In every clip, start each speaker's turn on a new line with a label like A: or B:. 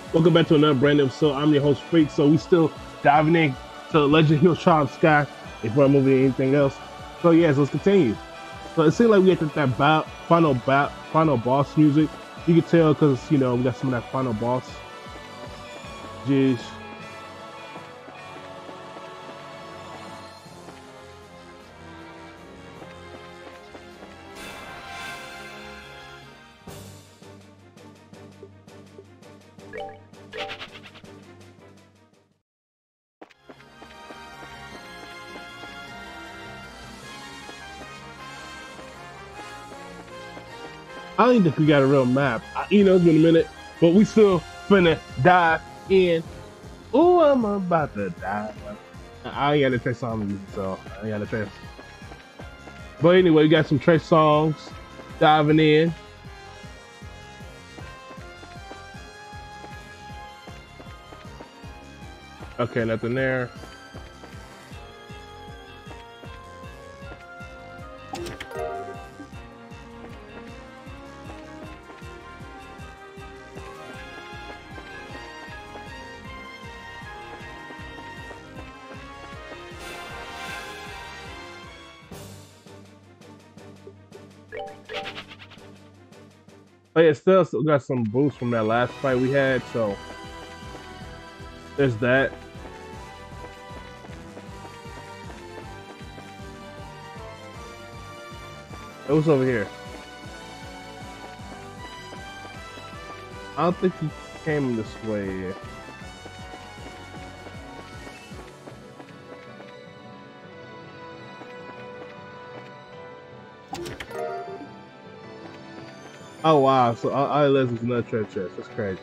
A: Welcome back to another brand new episode. I'm your host, Freak. So we still diving in to Legend Heroes Triumph Sky before I move into anything else. So yes, let's continue. So it seems like we get that final boss music. You can tell because we got some of that final boss. Jeez. I don't even think we got a real map. It's been a minute, but we still finna dive in. Oh, I'm about to die. I ain't got to trace songs, so I ain't got to trace. But anyway, we got some trace songs diving in. Okay, nothing there. Oh yeah, still got some boosts from that last fight we had, so there's that. It was over here. I don't think he came this way. Oh wow, so all I realized was another treasure chest. That's crazy.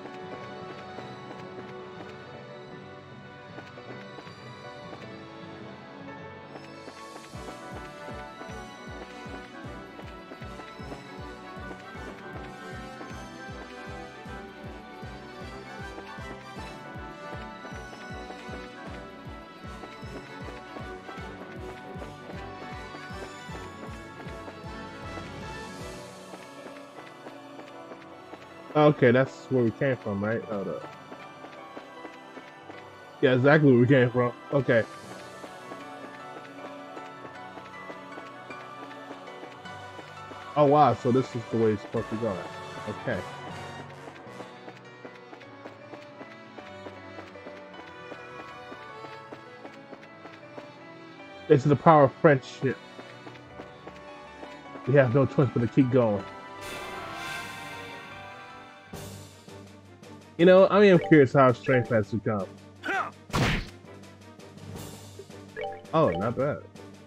A: Okay, that's where we came from, right? Hold up. Yeah, exactly where we came from. Okay. Oh wow, so this is the way it's supposed to go. Okay. This is the power of friendship. We have no choice but to keep going. I am curious how strength has become. Oh, not bad.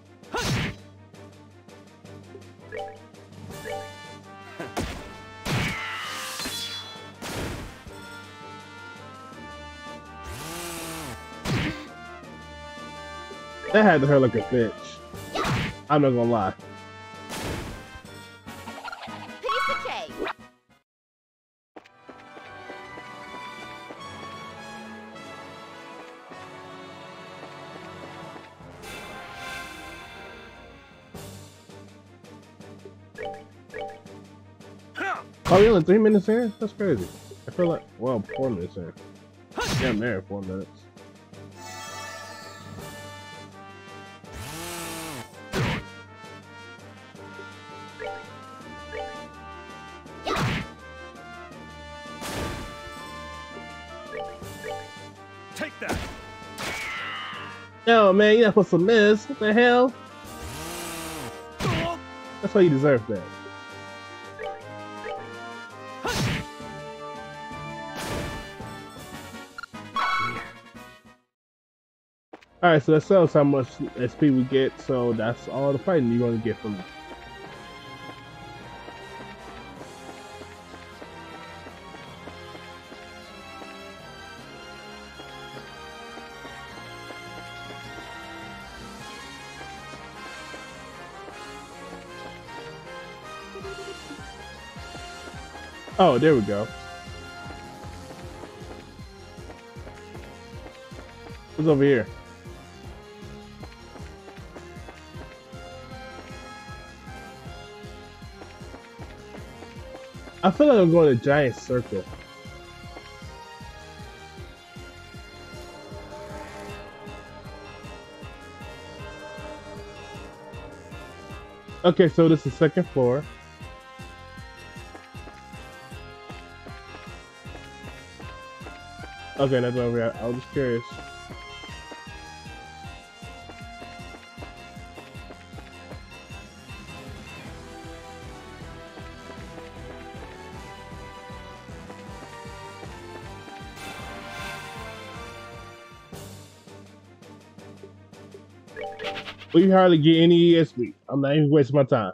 A: That had to hurt like a bitch. I'm not gonna lie.
B: Piece of cake.
A: Oh, you're only 3 minutes in? That's crazy. I feel like, well, 4 minutes in. Yeah, I'm there 4 minutes.
C: Take that.
A: Yo, man, you're not supposed to miss. What the hell? That's why you deserve that. Alright, so that tells us how much SP we get, so that's all the fighting you're gonna get from it. Oh, there we go. What's over here? I feel like I'm going a giant circle. Okay, so this is second floor. Okay, that's where we're at. I was just curious. We hardly get any ESP. I'm not even wasting my time.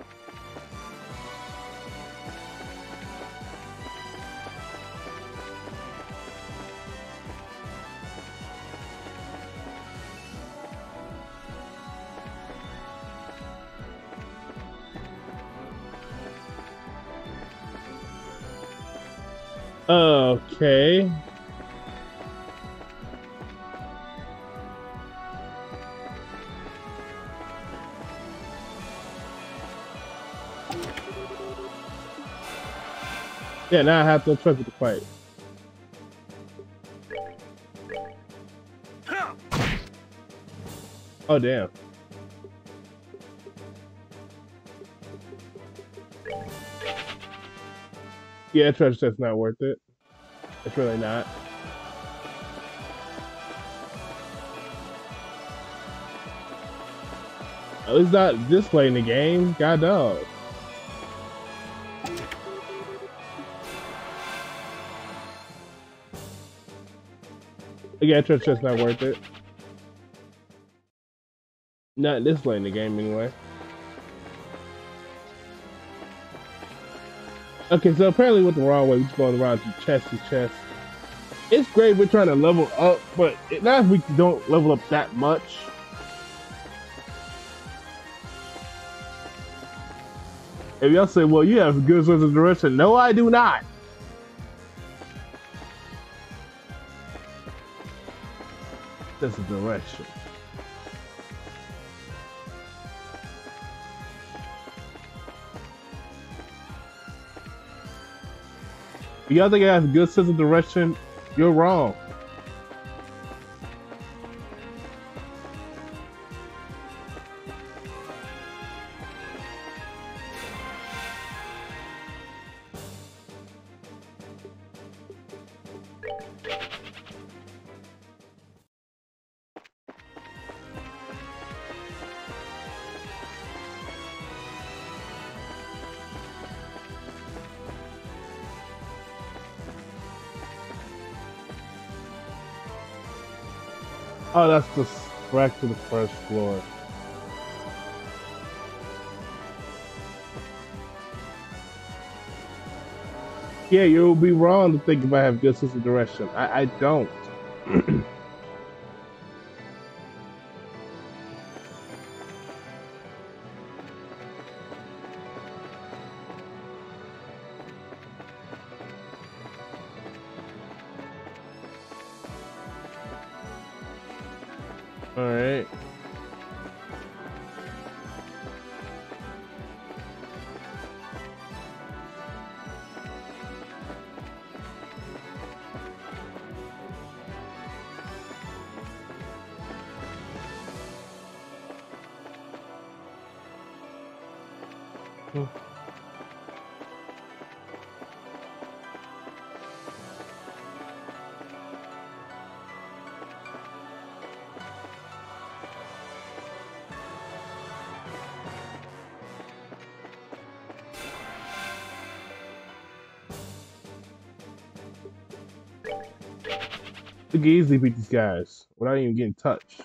A: Okay. Yeah, now I have to trust with the fight. Oh, damn. Yeah, treasure chest's not worth it. It's really not. At least not this late in the game. God dog. Yeah, treasure chest's not worth it. Not this late in the game, anyway. Okay, so apparently went the wrong way. We just going around to chest to chest. It's great we're trying to level up, but not if we don't level up that much. If y'all say, well, you have a good sense of direction. No, I do not. Sense of direction. If y'all think I have a good sense of direction, you're wrong. Oh, that's just back to the first floor. Yeah, you'll be wrong to think if I have good sense of direction. I don't. All right. We can easily beat these guys without even getting touched.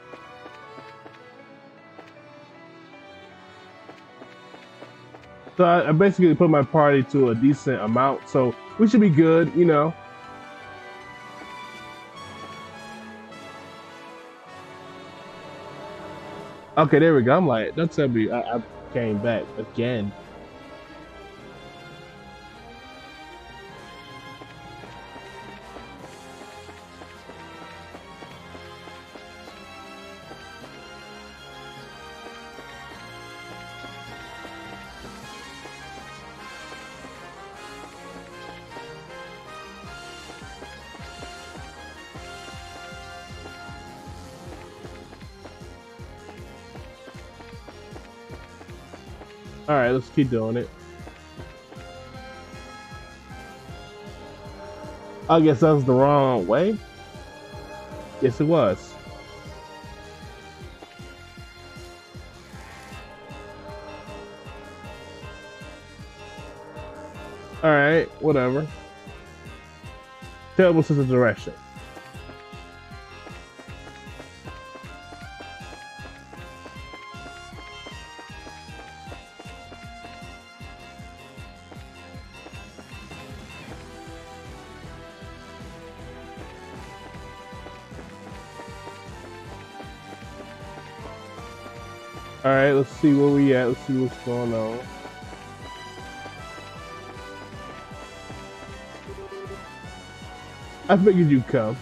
A: So I basically put my party to a decent amount, so we should be good, you know. Okay, there we go. I'm like, don't tell me I came back again. All right, let's keep doing it. I guess that was the wrong way. Yes, it was. All right, whatever. Terrible sense of direction. All right, let's see where we at. Let's see what's going on. I figured you'd come.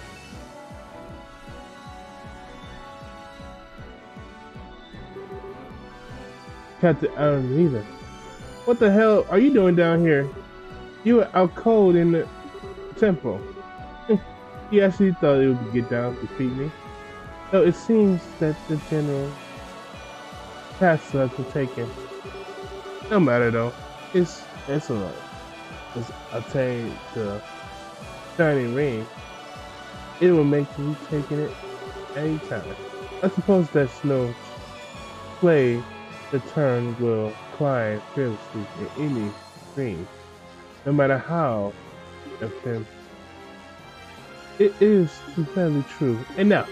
A: Captain Adam either. What the hell are you doing down here? You were out cold in the temple. You actually thought it would get down to defeat me. So it seems that the general paths are taken. No matter though, it's excellent. It's attained the shining ring. It will make you taking it anytime. I suppose that's no play. The turn will climb fearlessly in any stream, no matter how offensive. It is entirely true. And now,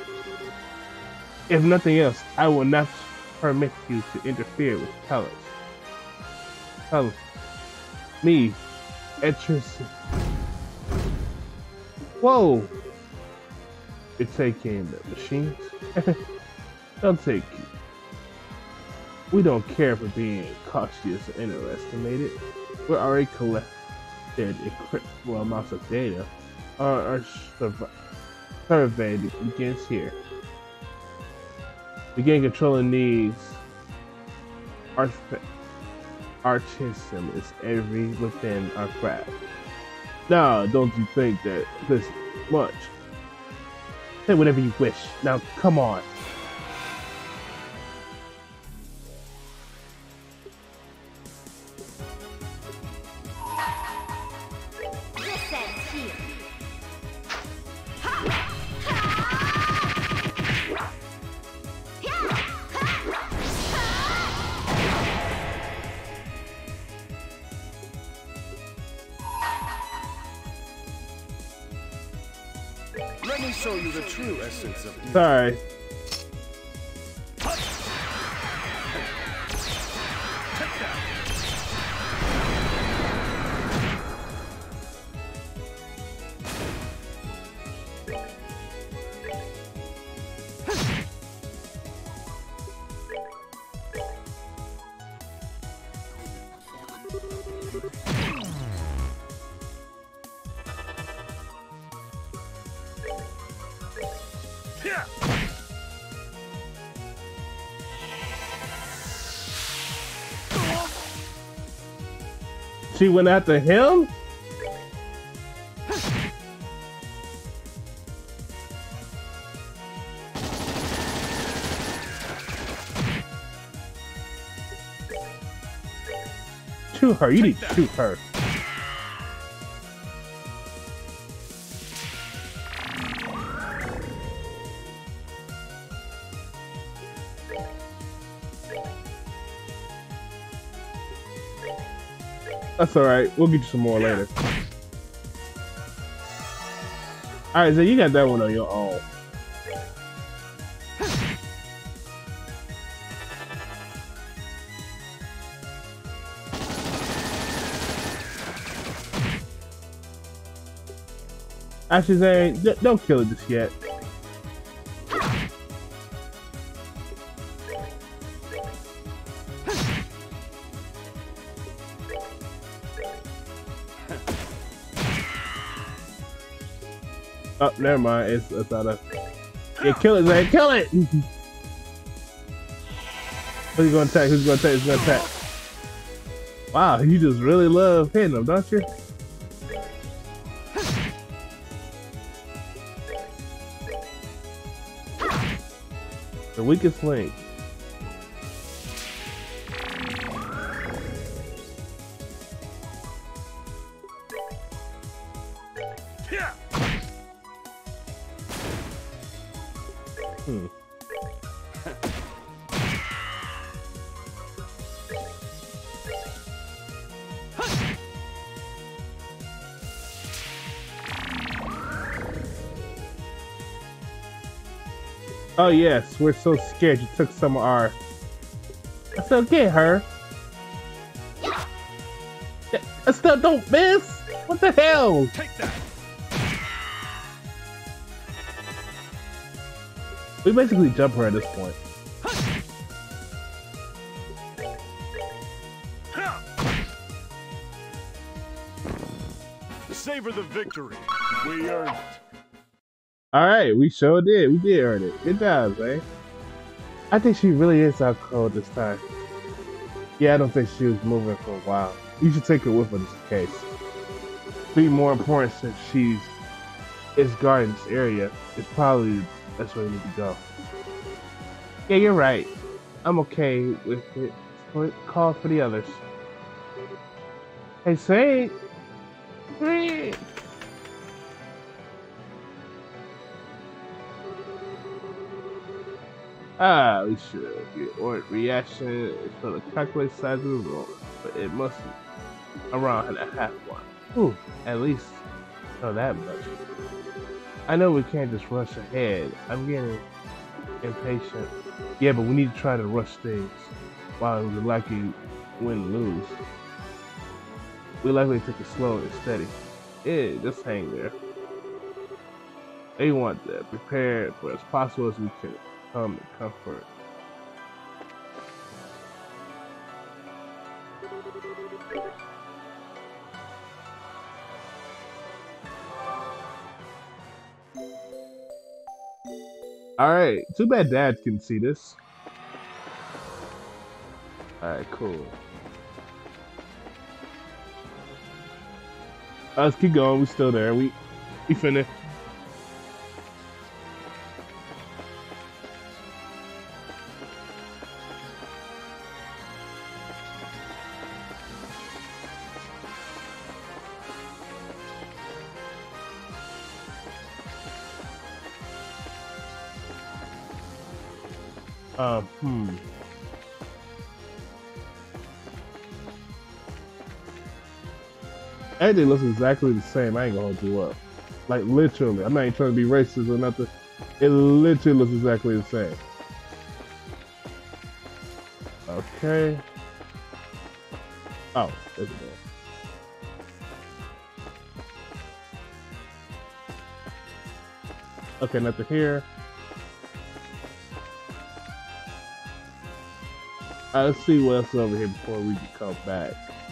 A: if nothing else, I will not permit you to interfere with Talos. Talos. Me, Etrus. Whoa! You're taking the machines? They'll take you. We don't care for being cautious or underestimated. We're already collected incredible amounts of data. Our survey begins here. Begin controlling these artism is every within our grasp. Now, don't you think that this much? Say whatever you wish. Now, come on.
C: Let me show you the true essence of evil.
A: Sorry. She went after him? Shoot her, you need to shoot her. That's alright, we'll get you some more later. Alright, so you got that one on your own. Actually, Zane, don't kill it just yet. Oh, never mind. It's out of. Yeah, kill it, Zane. Kill it! Who's gonna attack? Who's gonna attack? Who's gonna attack? Wow, you just really love hitting them, don't you? The weakest link. Hmm. Oh yes, we're so scared you took some of our. I said, get her. I still don't miss. What the hell?
C: Take that.
A: We basically jump her at this point.
C: Savor the victory. We earned it.
A: All right, we sure did. We did earn it. Good job, man. I think she really is out cold this time. Yeah, I don't think she was moving for a while. You should take her with her just in case. Be more important since she's guarding this area. It's probably that's where we need to go. Yeah, you're right. I'm okay with it. So call for the others. Hey, Saint. Hey. Ah, we should get or reaction for the calculated size of the room, but it must be around a half one. Ooh, at least know that much. I know we can't just rush ahead. I'm getting impatient. Yeah, but we need to try to rush things while we're likely win and lose. We likely take it slow and steady. Yeah, just hang there. They want to prepare for as possible as we can. Come and comfort. Alright, too bad Dad can see this. Alright, cool. Let's keep going, we still there. We finna. Everything looks exactly the same. I ain't gonna hold you up. Like, literally. I'm not even trying to be racist or nothing. It literally looks exactly the same. Okay. Oh, there's it. Okay, nothing here. Let's see what else is over here before we can come back.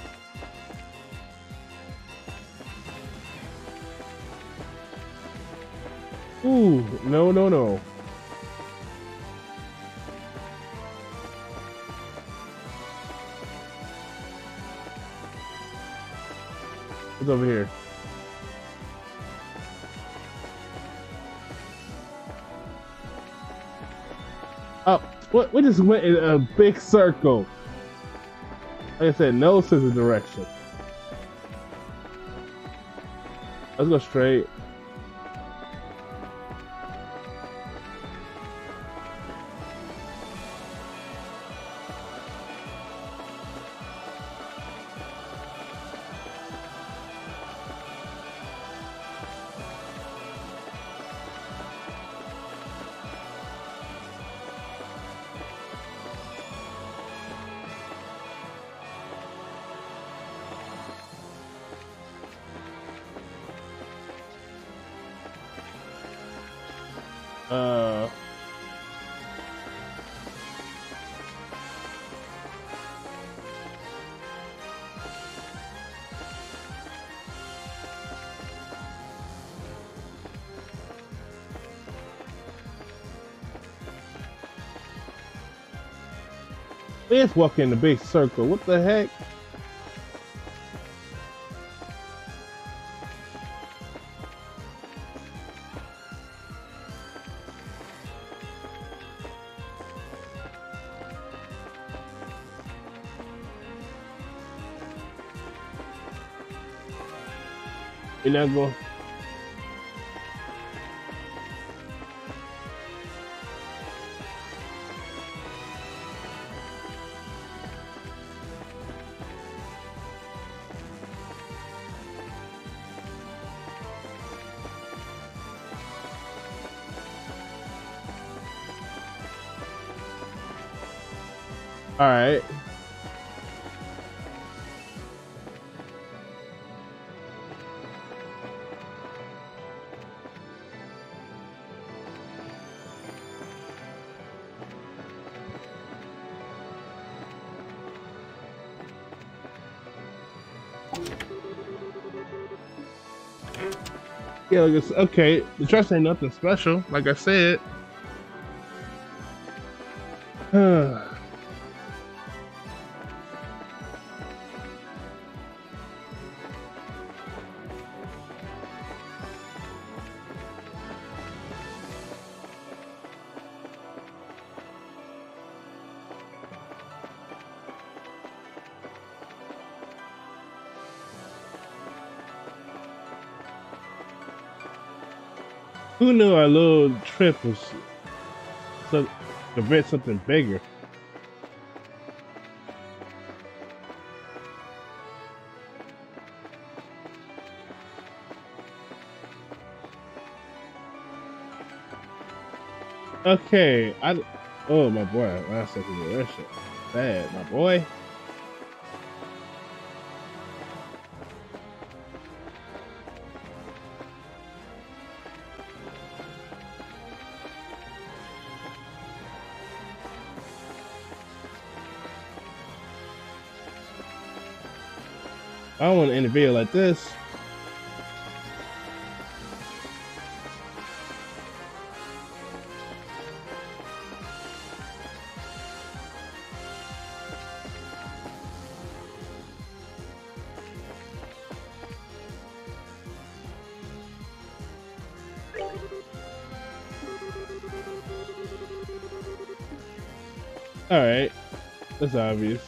A: Ooh, no, no, no. What's over here? Oh, what? We just went in a big circle. Like I said, no sense of direction. Let's go straight. Let's walk in the big circle. What the heck? You're not going. All right. Yeah, like it's okay. The trust ain't nothing special, like I said. Who knew our little trip was so to prevent something bigger? Okay, oh my boy, last second direction. Bad, my boy. I don't want to end a video like this. All right, that's obvious.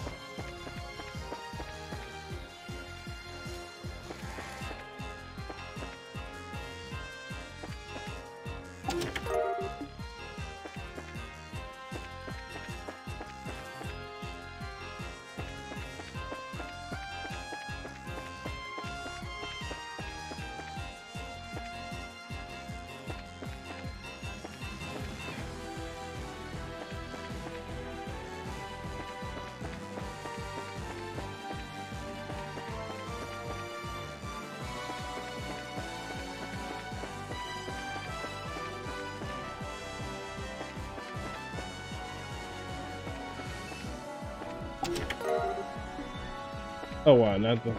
A: Oh wow, nothing.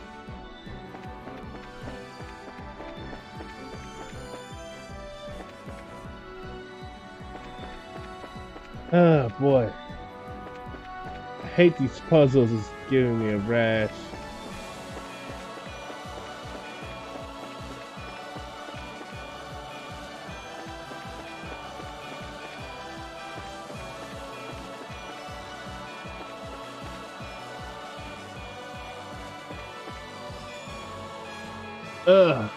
A: Oh boy. I hate these puzzles, it's giving me a rash. Ugh.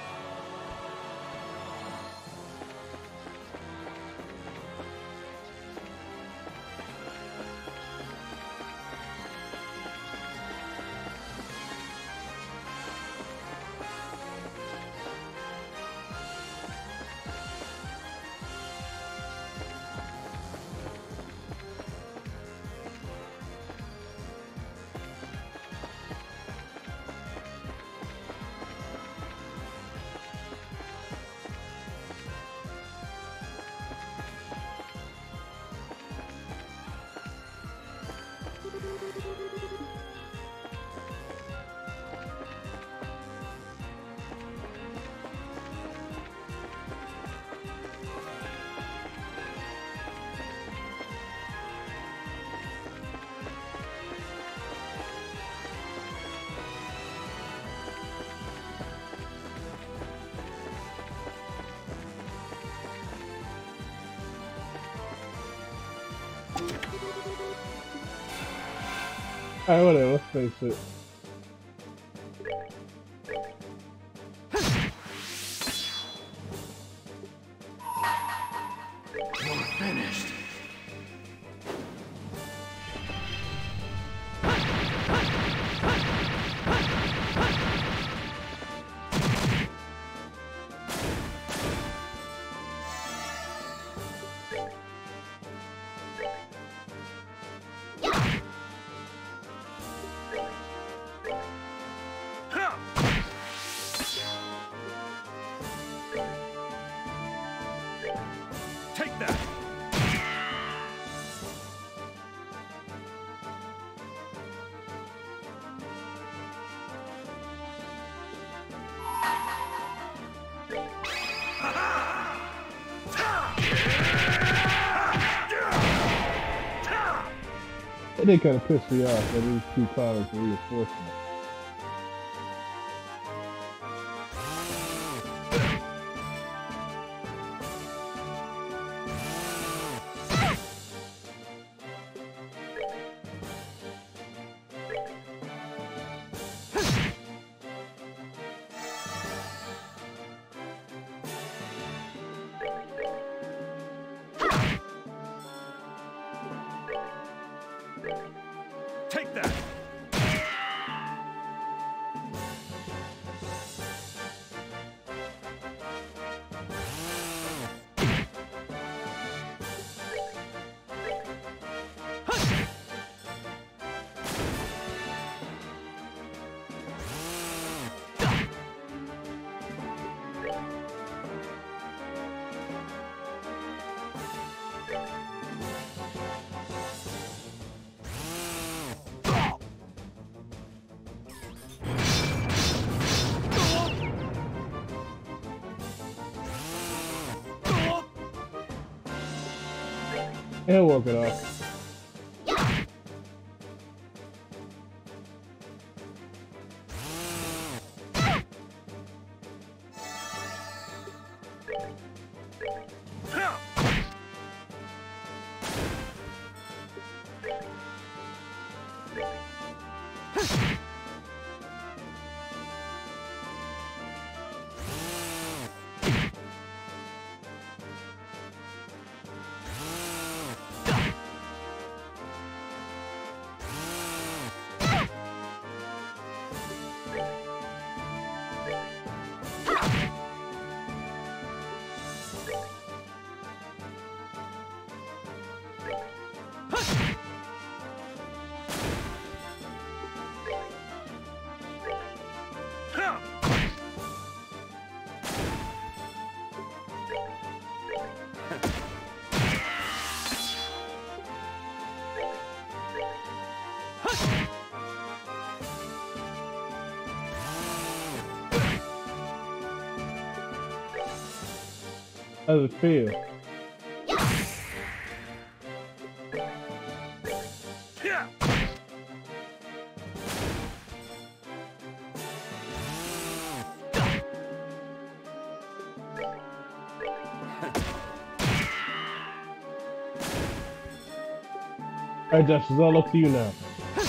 A: Alright, whatever, let's face it.
C: You're finished. Take that!
A: It did kind of piss me off that these two cars were reinforcement.
C: Take that!
A: He'll work it off. How does it feel? Alright, Josh, it's all up to you now.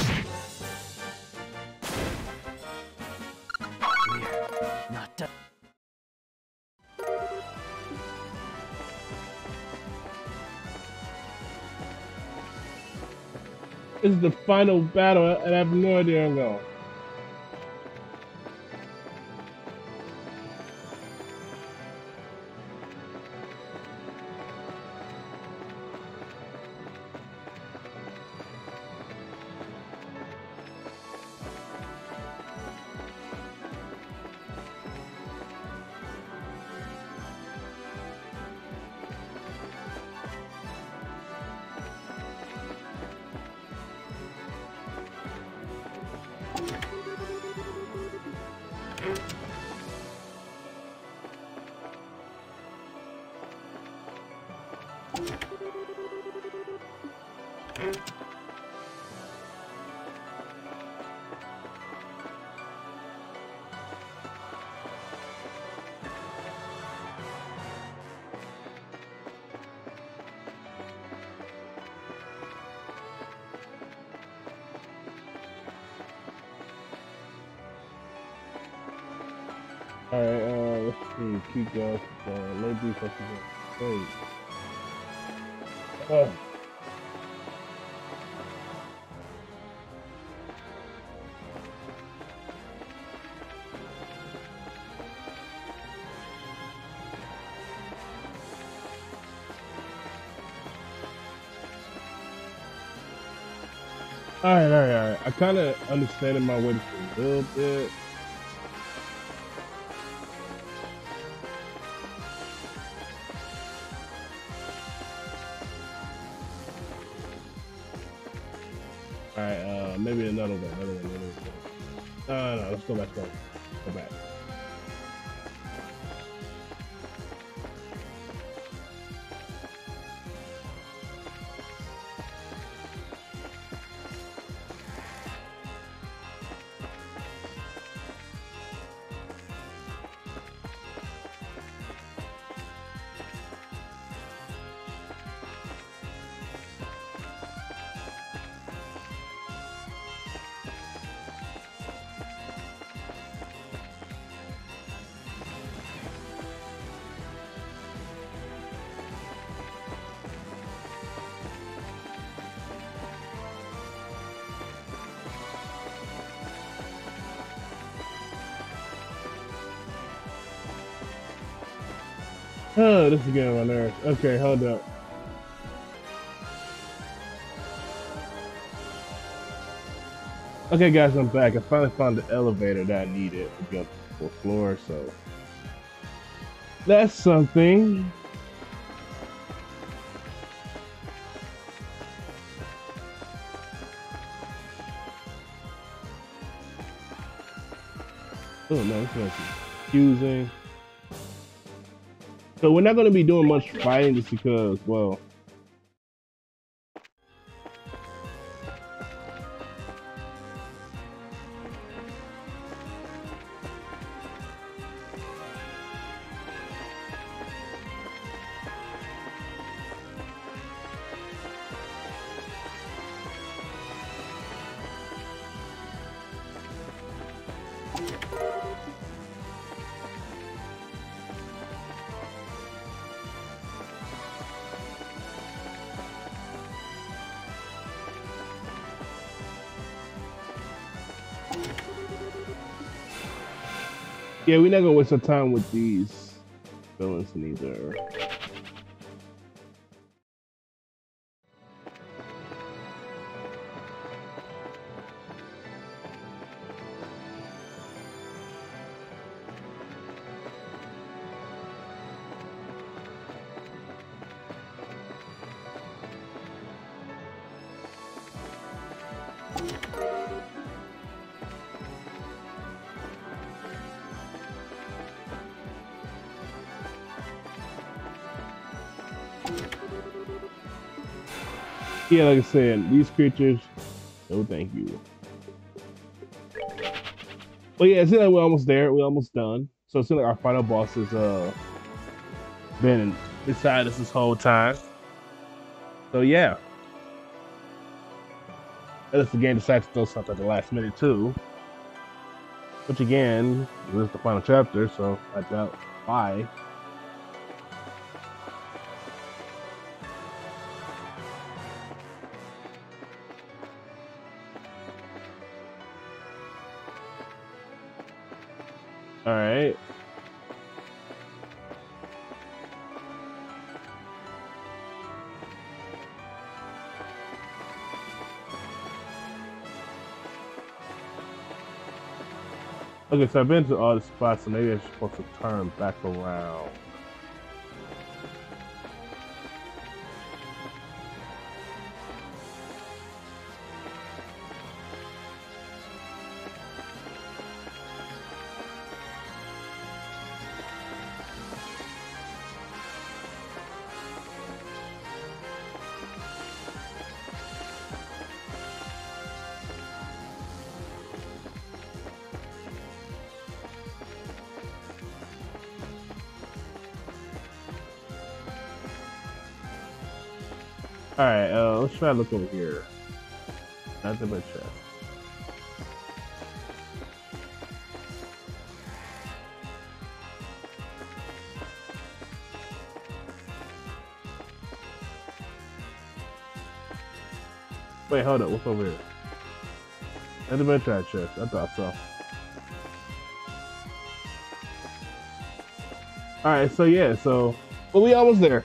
C: Not done.
A: This is the final battle, and I have no idea where I'm going. Alright, let's see. Keep going. Low defense again. Great. Alright. I kind of understand my way a little bit. All right, maybe another one, another one, another one. No, let's go back home. Go back. Oh, this is getting on my nerves. Okay, hold up. Okay, guys, I'm back. I finally found the elevator that I needed to get up to the fourth floor, so that's something. Oh no, this is confusing. So we're not going to be doing much fighting just because, well, yeah, we're not gonna waste our time with these villains neither. Yeah, like I said, these creatures, no thank you. But yeah, it seems like we're almost there. We're almost done. So it seems like our final boss has been beside us this whole time. So yeah. Unless the game decides to throw something at the last minute too. Which again, this is the final chapter, so I doubt why. All right. Okay, so I've been to all the spots, so maybe I'm supposed to turn back around. All right, let's try to look over here. Nothing but chest. Wait, hold up. What's over here? Nothing but chest. I thought so. All right, so yeah, but we almost there.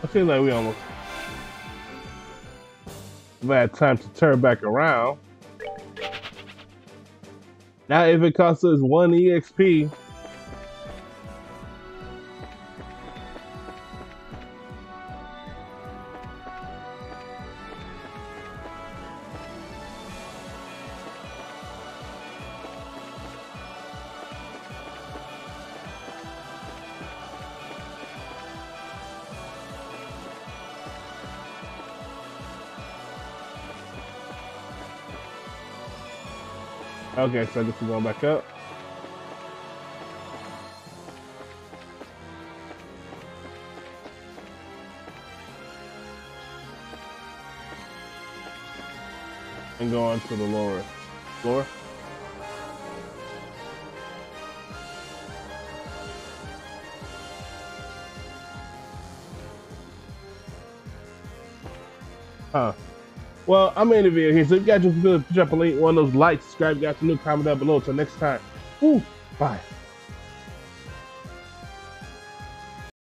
A: I feel like we almost had time to turn back around. Now, if it costs us 1 EXP, okay, so I guess we're going back up. And go on to the lower floor. Huh. Well, I'm in the video here, so if you guys just feel to drop a link, one of those likes, subscribe, guys, new comment down below. Until next time. Woo, bye.